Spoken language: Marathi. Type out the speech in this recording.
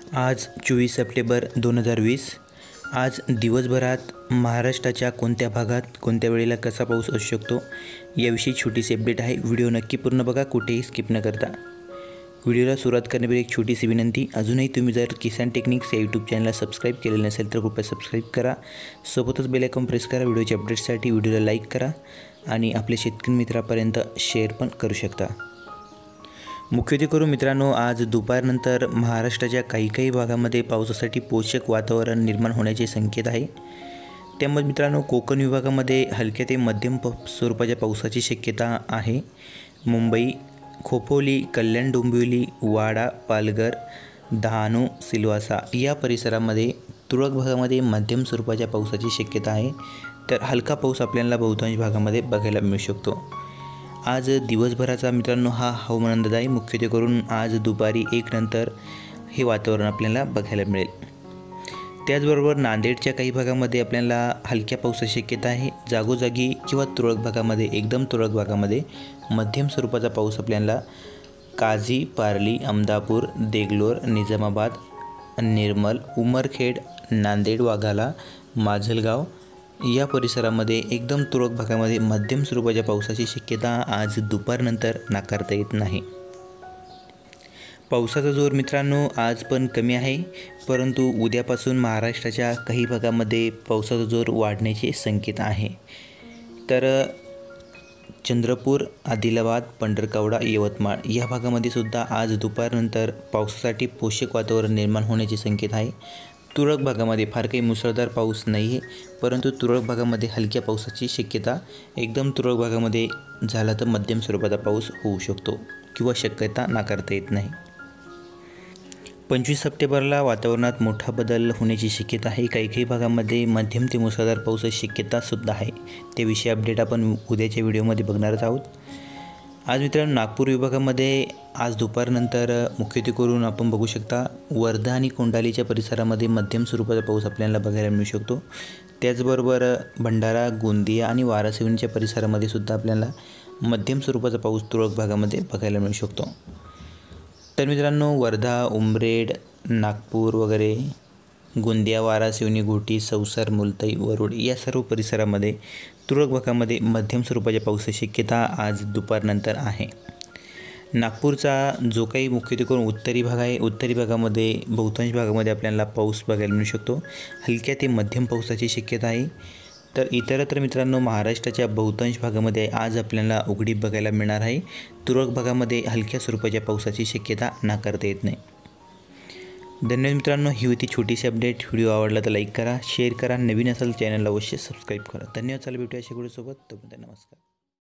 आज 24 सप्टेंबर 2020। आज दिवसभरात महाराष्ट्राच्या कोणत्या भागात कोणत्या वेळेला कसा पाऊस असू शकतो याविषयी छोटीशी अपडेट आहे। व्हिडिओ नक्की पूर्ण बघा, कुठेही स्किप न करता। व्हिडिओला सुरुवात करण्यापूर्वी एक छोटीशी विनंती, अजूनही तुम्ही जर किसान टेक्निक्स या यूट्यूब चॅनलला सबस्क्राईब केलेलं नसेल तर कृपया सबस्क्राईब करा, सोबतच बेल आयकॉन प्रेस करा। व्हिडिओचे अपडेट्ससाठी व्हिडिओला लाईक करा आणि आपल्या शेतकरी मित्रांपर्यंत शेअर पण करू शकता। मुख्यत्वे करून मित्रांनो, आज दुपारनंतर महाराष्ट्राच्या काही भागामध्ये पावसासाठी पोषक वातावरण निर्माण होण्याचे संकेत आहे। त्यामध्ये मित्रांनो, कोकण विभागामध्ये हलक्या ते मध्यम स्वरूपाच्या पावसाची शक्यता आहे। मुंबई, खोपोली, कल्याण, डोंबिवली, वाडा, पालघर, डहाणू, सिल्वासा या परिसरामध्ये तुरळक भागामध्ये मध्यम स्वरूपाच्या पावसाची शक्यता आहे। तर हलका पाऊस आपल्याला बहुतांश भागामध्ये बघायला मिळू शकतो। आज दिवसभराचा मित्रांनो हा हवामान अंदाज आहे। मुख्यत्वे करून आज दुपारी 1 नंतर हे वातावरण आपल्याला बघायला मिळेल। त्याचबरोबर नांदेडच्या काही भागामध्ये आपल्याला हलक्या पावसाची शक्यता आहे। जागोजागी किंवा तुरळक भागामध्ये, एकदम तुरळक भागामध्ये मध्यम स्वरूपाचा पाऊस आपल्याला काझी, पारली, अहमदापूर, देगलोर, निजामाबाद, निर्मल, उमरखेड, नांदेड, वाघाला, माजलगाव या परिसरामध्ये एकदम तुरळक भागामध्ये मध्यम स्वरूपाच्या पावसाची शक्यता आज दुपारनंतर नाकारता येत नाही। पावसाचा जोर मित्रांनो आज पण कमी आहे, परंतु उद्यापासून महाराष्ट्राच्या काही भागामध्ये पावसाचा जोर वाढण्याचे संकेत आहे। तर चंद्रपूर, आदिलाबाद, पंढरकवडा, यवतमाळ या भागामध्ये सुद्धा आज दुपारनंतर पावसासाठी पोषक वातावरण निर्माण होण्याचे संकेत आहे। तुरळक भागामध्ये फार काही मुसळधार पाऊस नाही आहे, परंतु तुरळक भागामध्ये हलक्या पावसाची शक्यता, एकदम तुरळक भागामध्ये झाला तर मध्यम स्वरूपाचा पाऊस होऊ शकतो किंवा शक्यता नाकारता येत नाही। 25 सप्टेंबरला वातावरणात मोठा बदल होण्याची शक्यता आहे। काही भागामध्ये मध्यम ते मुसळधार पावसाची शक्यतासुद्धा आहे। त्याविषयी अपडेट आपण उद्याच्या व्हिडिओमध्ये बघणारच आहोत। आज मित्रांनो, नागपूर विभागामध्ये आज दुपारनंतर मुख्यत्वे करून आपण बघू शकता वर्धा आणि कोंडालीच्या परिसरामध्ये मध्यम स्वरूपाचा पाऊस आपल्याला बघायला मिळू शकतो। त्याचबरोबर भंडारा, गोंदिया आणि वारासिवनीच्या परिसरामध्ये सुद्धा आपल्याला मध्यम स्वरूपाचा पाऊस तुरळक भागामध्ये बघायला मिळू शकतो। तर मित्रांनो, वर्धा, उमरेड, नागपूर वगैरे, गोंदिया, वारासिवनी, घोटी, चौसार, मुलताई, वरुड या सर्व परिसरामध्ये तुरळक भागामध्ये मध्यम स्वरूपाच्या पावसाची शक्यता आज दुपारनंतर आहे। नागपूरचा जो काही मुख्यत्वे करून उत्तरी भाग आहे, उत्तरी भागामध्ये बहुतांश भागामध्ये आपल्याला पाऊस बघायला मिळू शकतो। हलक्या ते मध्यम पावसाची शक्यता आहे। तर इतरत्र मित्रांनो, महाराष्ट्राच्या बहुतांश भागामध्ये आज आपल्याला उघडीप बघायला मिळणार आहे। तुरळक भागामध्ये हलक्या स्वरूपाच्या पावसाची शक्यता नाकारता येत नाही। धन्यवाद मित्रांनो, ही होती छोटीशी अपडेट। व्हिडिओ आवडला तर लाईक करा, शेअर करा, नवीन असेल चॅनलला अवश्य सबस्क्राईब करा। धन्यवाद। चला भेटूया अशा व्हिडिओसोबत, तोपर्यंत नमस्कार।